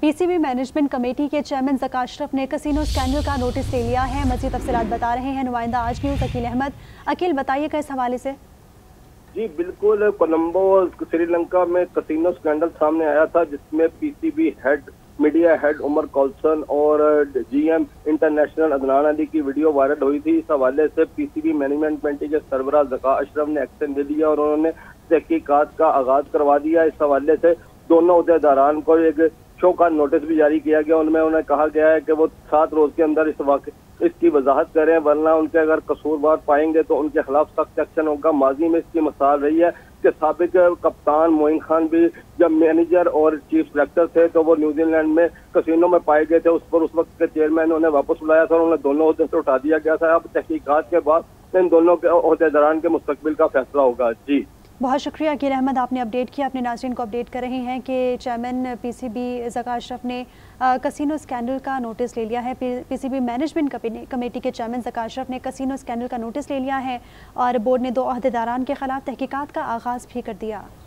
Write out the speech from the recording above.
PCB management committee के chairman Zaka Ashraf ने casino scandal का नोटिस ले लिया है। मज़ीद तफसीलात बता रहे हैं नुमाइंदा आज न्यूज़ अकील अहमद। अकील, बताइएगा इस हवाले से। जी बिल्कुल, कोलंबो श्रीलंका में कसिनो स्कैंडल सामने आया था, जिसमें PCB media head Umar Kalson और जीएम इंटरनेशनल अदनान अली की वीडियो वायरल हुई थी। इस हवाले से पीसीबी मैनेजमेंट कमेटी के सरबराह ज़का अशरफ ने एक्शन ले लिया और उन्होंने तहकीकात का आगाज करवा दिया। इस हवाले से दोनों अहदेदारान को एक शो का नोटिस भी जारी किया गया। उनमें उन्हें कहा गया है कि वो 7 रोज के अंदर इसकी वजाहत करें, वरना उनके अगर कसूरवार पाएंगे तो उनके खिलाफ सख्त एक्शन होगा। माजी में इसकी मिसाल रही है कि साबिक कप्तान मोइन खान भी जब मैनेजर और चीफ सेलेक्टर थे तो वो न्यूजीलैंड में कसिनो में पाए गए थे। उस पर उस वक्त के चेयरमैन ने उन्हें वापस बुलाया था और उन्हें दोनों ओहदे से उठा दिया गया था। अब तहकीकात के बाद इन दोनों के ओहदेदारान के मुस्तकबिल का फैसला होगा। जी बहुत शुक्रिया अकील अहमद, आपने अपडेट किया। अपने नाज़रीन को अपडेट कर रहे हैं कि चेयरमैन पीसीबी ज़का अशरफ ने कसिनो स्कैंडल का नोटिस ले लिया है। पीसीबी मैनेजमेंट कमेटी के चेयरमैन ज़का अशरफ ने कसिनो स्कैंडल का नोटिस ले लिया है और बोर्ड ने 2 अहदेदारान के खिलाफ तहकीकात का आगाज़ भी कर दिया।